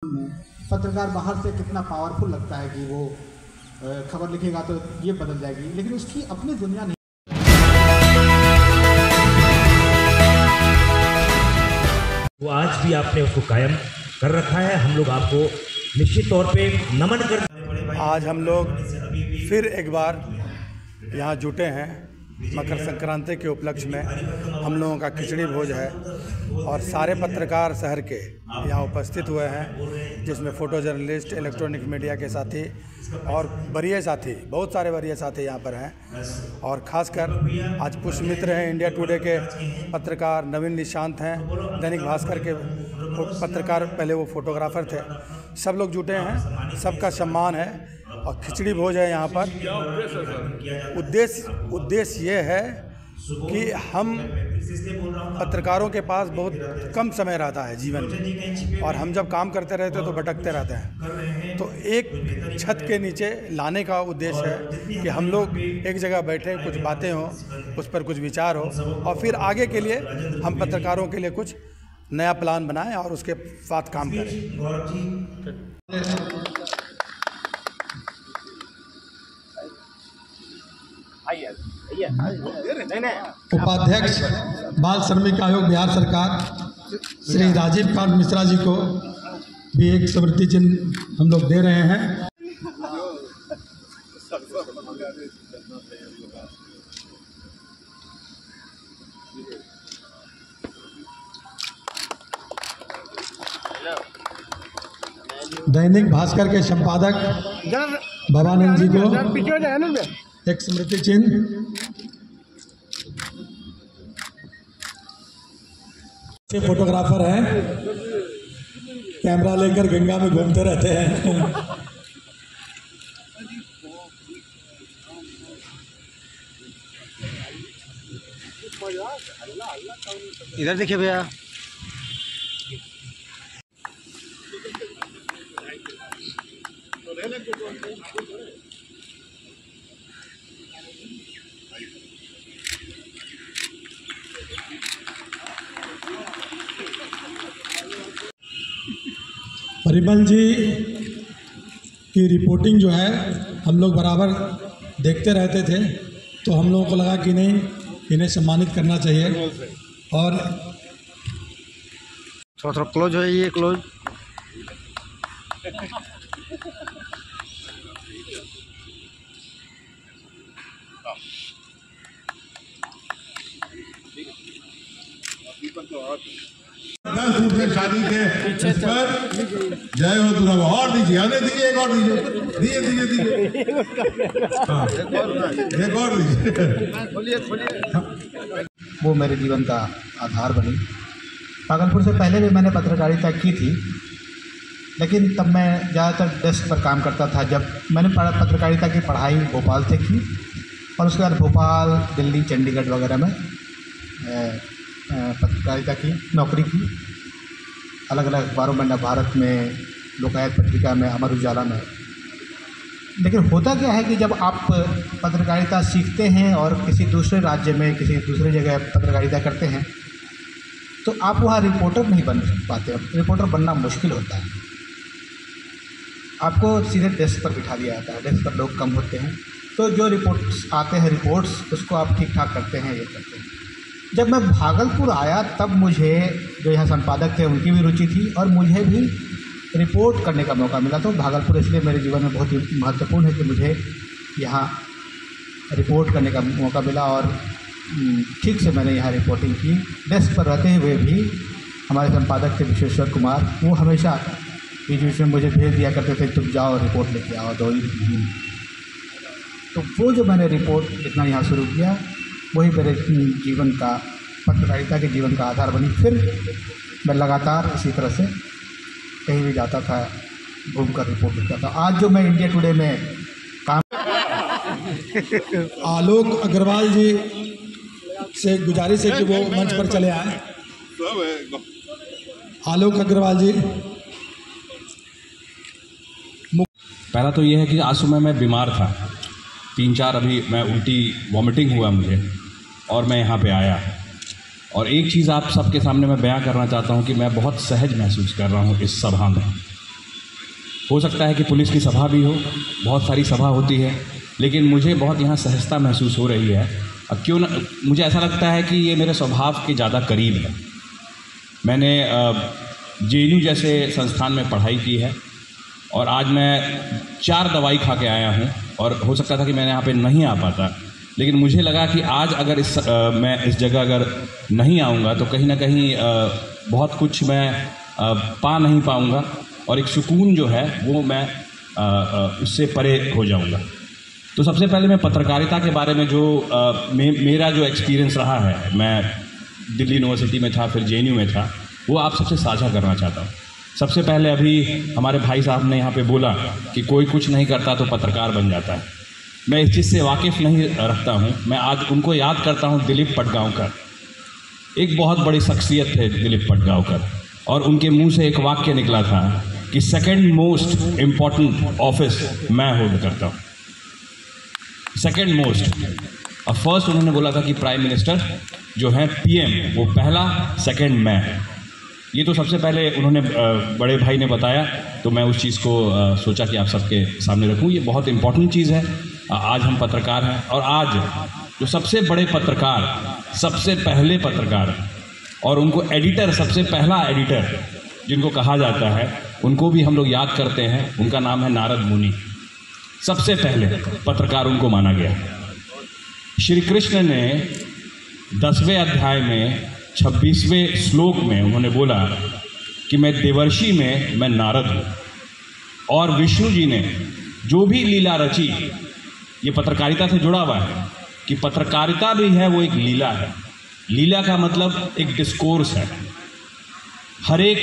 पत्रकार बाहर से कितना पावरफुल लगता है कि वो खबर लिखेगा तो ये बदल जाएगी, लेकिन उसकी अपनी दुनिया नहीं। वो आज भी आपने उसको कायम कर रखा है। हम लोग आपको निश्चित तौर पे नमन करते। आज हम लोग फिर एक बार यहाँ जुटे हैं मकर संक्रांति के उपलक्ष्य में। हम लोगों का खिचड़ी भोज है और सारे पत्रकार शहर के यहाँ उपस्थित हुए हैं, जिसमें फ़ोटो जर्नलिस्ट, इलेक्ट्रॉनिक मीडिया के साथी और वरीय साथी, बहुत सारे वरीय साथी यहाँ पर हैं। और ख़ासकर आज पुष्पमित्र हैं, इंडिया टुडे के पत्रकार नवीन निशांत हैं, दैनिक भास्कर के पत्रकार, पहले वो फोटोग्राफर थे। सब लोग जुटे हैं, सबका सम्मान है और खिचड़ी भोज है यहाँ पर। उद्देश्य ये है कि हम पत्रकारों के पास बहुत कम समय रहता है जीवन में, और हम जब काम करते रहते तो भटकते रहते हैं। तो एक छत के नीचे लाने का उद्देश्य है कि हम लोग एक जगह बैठे, कुछ बातें हों, उस पर कुछ विचार हो, और फिर आगे के लिए हम पत्रकारों के लिए कुछ नया प्लान बनाएं और उसके साथ काम करें। उपाध्यक्ष बाल श्रमिक आयोग बिहार सरकार श्री राजीव कांत मिश्रा जी को भी एक स्मृति चिन्ह हम लोग दे रहे हैं। दैनिक भास्कर के संपादक भवानंद जी को एक स्मृति चिन्ह। फोटोग्राफर हैं, कैमरा लेकर गंगा में घूमते रहते हैं। इधर देखिए भैया। परिमल जी की रिपोर्टिंग जो है हम लोग बराबर देखते रहते थे, तो हम लोगों को लगा कि नहीं, इन्हें सम्मानित करना चाहिए। और थोड़ा क्लोज हो, ये क्लोज। शादी के इस पर जय हो तुम और दीजिए, आने दीजिए, एक और दीजिए, दीजिए एक और दीजिए। वो मेरे जीवन का आधार बनी। भागलपुर से पहले भी मैंने पत्रकारिता की थी, लेकिन तब मैं ज़्यादातर डेस्क पर काम करता था। जब मैंने पत्रकारिता की पढ़ाई भोपाल से की और उसके बाद भोपाल, दिल्ली, चंडीगढ़ वगैरह में पत्रकारिता की नौकरी की, अलग अलग अखबारों में, नवभारत में, लोकायत पत्रिका में, अमर उजाला में। लेकिन होता क्या है कि जब आप पत्रकारिता सीखते हैं और किसी दूसरे राज्य में, किसी दूसरे जगह पत्रकारिता करते हैं, तो आप वहाँ रिपोर्टर नहीं बन पाते। रिपोर्टर बनना मुश्किल होता है। आपको सीधे डेस्क पर बिठा दिया जाता है, डेस्क पर लोग कम होते हैं, तो जो रिपोर्ट्स आते हैं, रिपोर्ट्स, उसको आप ठीक ठाक करते हैं, ये करते हैं। जब मैं भागलपुर आया तब मुझे, जो यहाँ संपादक थे उनकी भी रुचि थी और मुझे भी रिपोर्ट करने का मौका मिला। तो भागलपुर इसलिए मेरे जीवन में बहुत ही महत्वपूर्ण है कि मुझे यहाँ रिपोर्ट करने का मौका मिला और ठीक से मैंने यहाँ रिपोर्टिंग की। डेस्क पर रहते हुए भी हमारे संपादक थे विश्वेश्वर कुमार, वो हमेशा बीच बीच में मुझे भेज दिया करते थे, तुम जाओ रिपोर्ट लेके आओ, 2 दिन। तो वो जो मैंने रिपोर्ट लिखना यहाँ शुरू किया, वही मेरे जीवन का, पत्रकारिता के जीवन का आधार बनी। फिर मैं लगातार इसी तरह से कहीं भी जाता था, घूमकर रिपोर्ट लिखता था। आज जो मैं इंडिया टुडे में काम आलोक अग्रवाल जी से गुजारिश है कि वो मंच पर चले आए। आलोक अग्रवाल जी। पहला तो ये है कि आज सुबह मैं बीमार था, 3-4 अभी मैं उल्टी वॉमिटिंग हुआ मुझे, और मैं यहाँ पे आया। और एक चीज़ आप सबके सामने मैं बयां करना चाहता हूँ कि मैं बहुत सहज महसूस कर रहा हूँ इस सभा में। हो सकता है कि पुलिस की सभा भी हो, बहुत सारी सभा होती है, लेकिन मुझे बहुत यहाँ सहजता महसूस हो रही है। अब क्यों न, मुझे ऐसा लगता है कि ये मेरे स्वभाव के ज़्यादा करीब है। मैंने JNU जैसे संस्थान में पढ़ाई की है और आज मैं 4 दवाई खा के आया हूँ, और हो सकता था कि मैं यहाँ पे नहीं आ पाता, लेकिन मुझे लगा कि आज अगर मैं इस जगह अगर नहीं आऊँगा तो कहीं ना कहीं बहुत कुछ मैं पा नहीं पाऊँगा, और एक सुकून जो है वो मैं उससे परे हो जाऊँगा। तो सबसे पहले मैं पत्रकारिता के बारे में जो मेरा जो एक्सपीरियंस रहा है, मैं दिल्ली यूनिवर्सिटी में था, फिर JNU में था, वो आप सबसे साझा करना चाहता हूँ। सबसे पहले अभी हमारे भाई साहब ने यहाँ पे बोला कि कोई कुछ नहीं करता तो पत्रकार बन जाता है। मैं इस चीज़ से वाकिफ़ नहीं रखता हूँ। मैं आज उनको याद करता हूँ, दिलीप पटगांवकर, एक बहुत बड़ी शख्सियत थे दिलीप पटगांवकर, और उनके मुंह से एक वाक्य निकला था कि सेकंड मोस्ट इम्पॉर्टेंट ऑफिस मैं होल्ड करता हूँ, सेकंड मोस्ट। और फर्स्ट उन्होंने बोला था कि प्राइम मिनिस्टर जो है PM, वो पहला, सेकंड मैं। ये तो सबसे पहले उन्होंने बड़े भाई ने बताया, तो मैं उस चीज़ को सोचा कि आप सबके सामने रखूं। ये बहुत इम्पॉर्टेंट चीज़ है। आज हम पत्रकार हैं, और आज जो सबसे बड़े पत्रकार, सबसे पहले पत्रकार, और उनको एडिटर, सबसे पहला एडिटर जिनको कहा जाता है, उनको भी हम लोग याद करते हैं। उनका नाम है नारद मुनि। सबसे पहले पत्रकार उनको माना गया। श्री कृष्ण ने 10वें अध्याय में 26वें श्लोक में उन्होंने बोला कि मैं देवर्षि में मैं नारद हूँ, और विष्णु जी ने जो भी लीला रची, ये पत्रकारिता से जुड़ा हुआ है कि पत्रकारिता भी है वो एक लीला है। लीला का मतलब एक डिस्कोर्स है। हर एक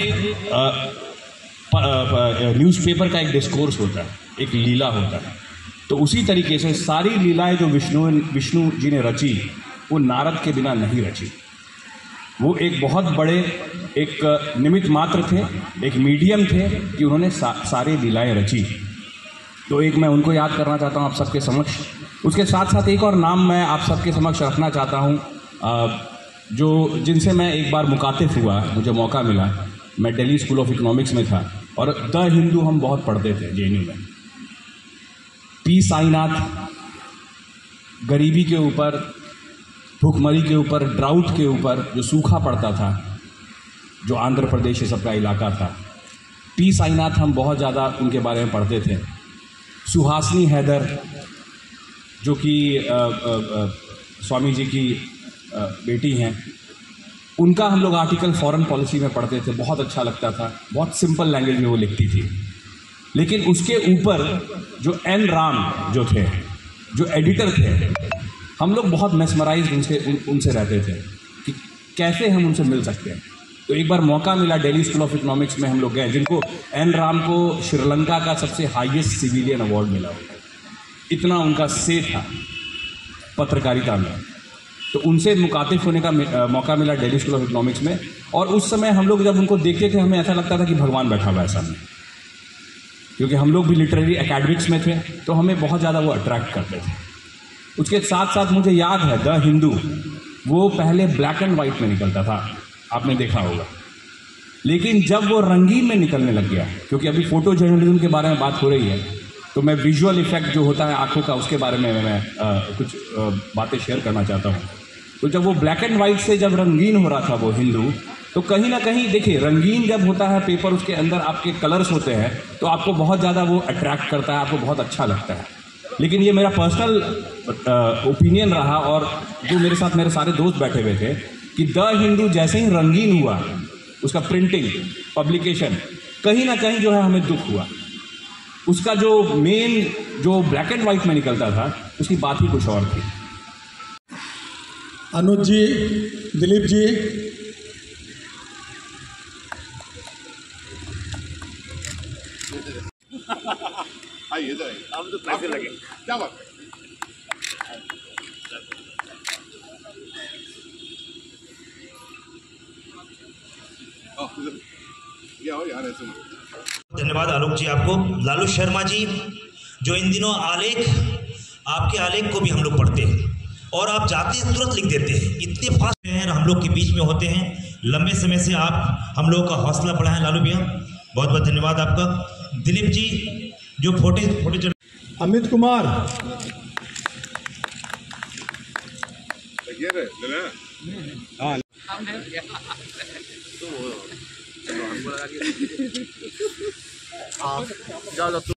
न्यूज़पेपर का एक डिस्कोर्स होता है, एक लीला होता है। तो उसी तरीके से सारी लीलाएं जो विष्णु जी ने रची, वो नारद के बिना नहीं रची। वो एक बहुत बड़े एक निमित्त मात्र थे, एक मीडियम थे कि उन्होंने सारी लीलाएं रची। तो एक मैं उनको याद करना चाहता हूँ आप सबके समक्ष। उसके साथ साथ एक और नाम मैं आप सबके समक्ष रखना चाहता हूँ, जो जिनसे मैं एक बार मुखातिब हुआ, मुझे मौका मिला। मैं दिल्ली स्कूल ऑफ इकोनॉमिक्स में था, और द हिंदू हम बहुत पढ़ते थे JNU में। P साईनाथ गरीबी के ऊपर, भूखमरी के ऊपर, ड्राउट के ऊपर, जो सूखा पड़ता था, जो आंध्र प्रदेश ये सबका इलाका था, P साईनाथ हम बहुत ज़्यादा उनके बारे में पढ़ते थे। सुहासिनी हैदर, जो कि स्वामी जी की बेटी हैं, उनका हम लोग आर्टिकल फॉरेन पॉलिसी में पढ़ते थे। बहुत अच्छा लगता था, बहुत सिंपल लैंग्वेज में वो लिखती थी। लेकिन उसके ऊपर जो N राम जो थे, जो एडिटर थे, हम लोग बहुत मेस्मराइज उनसे रहते थे कि कैसे हम उनसे मिल सकते हैं। तो एक बार मौका मिला, दिल्ली स्कूल ऑफ इकोनॉमिक्स में हम लोग गए, जिनको N राम को श्रीलंका का सबसे हाईएस्ट सिविलियन अवार्ड मिला हुआ। इतना उनका से था पत्रकारिता में। तो उनसे मुखातिब होने का मौका मिला दिल्ली स्कूल ऑफ इकोनॉमिक्स में। और उस समय हम लोग जब उनको देखते थे, हमें ऐसा लगता था कि भगवान बैठा हुआ है सामने, क्योंकि हम लोग भी लिटरेरी एकेडमिक्स में थे, तो हमें बहुत ज़्यादा वो अट्रैक्ट करते थे। उसके साथ साथ मुझे याद है द हिंदू, वो पहले ब्लैक एंड वाइट में निकलता था, आपने देखा होगा। लेकिन जब वो रंगीन में निकलने लग गया, क्योंकि अभी फोटो जर्नलिज्म के बारे में बात हो रही है, तो मैं विजुअल इफेक्ट जो होता है आँखों का, उसके बारे में मैं कुछ बातें शेयर करना चाहता हूँ। तो जब वो ब्लैक एंड वाइट से जब रंगीन हो रहा था वो हिंदू, तो कहीं ना कहीं देखिए, रंगीन जब होता है पेपर, उसके अंदर आपके कलर्स होते हैं, तो आपको बहुत ज़्यादा वो अट्रैक्ट करता है, आपको बहुत अच्छा लगता है। लेकिन ये मेरा पर्सनल ओपिनियन रहा, और जो मेरे साथ मेरे सारे दोस्त बैठे हुए थे, कि द हिंदू जैसे ही रंगीन हुआ, उसका प्रिंटिंग, पब्लिकेशन, कहीं ना कहीं जो है हमें दुख हुआ। उसका जो मेन जो ब्लैक एंड वाइट में निकलता था, उसकी बात ही कुछ और थी। अनुज जी, दिलीप जी, आइए इधर आइए। आप तो पैसे लगे, क्या बात है? यार ऐसे धन्यवाद आलोक जी आपको। लालू शर्मा जी, जो इन दिनों आलेख, आपके आलेख को भी हम लोग पढ़ते हैं, और आप जाते हैं तुरंत लिख देते हैं, इतने फास्ट हैं, हम लोग के बीच में होते हैं। लंबे समय से आप हम लोगों का हौसला बढ़ाएं लालू भैया, बहुत बहुत धन्यवाद आपका। दिलीप जी जो फोटो अमित कुमार, जाओ तू